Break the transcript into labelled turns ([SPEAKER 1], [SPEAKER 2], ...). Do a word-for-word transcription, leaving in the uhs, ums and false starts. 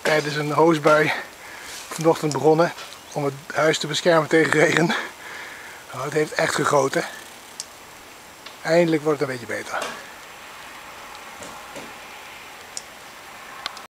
[SPEAKER 1] tijdens een hoosbui vanochtend begonnen om het huis te beschermen tegen regen. Nou, het heeft echt gegoten. Eindelijk wordt het een beetje beter.